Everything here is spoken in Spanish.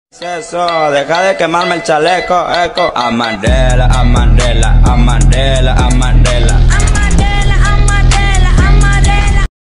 Eso, deja de quemarme el chaleco, eco. A Mandela, a Mandela, a Mandela, a Mandela.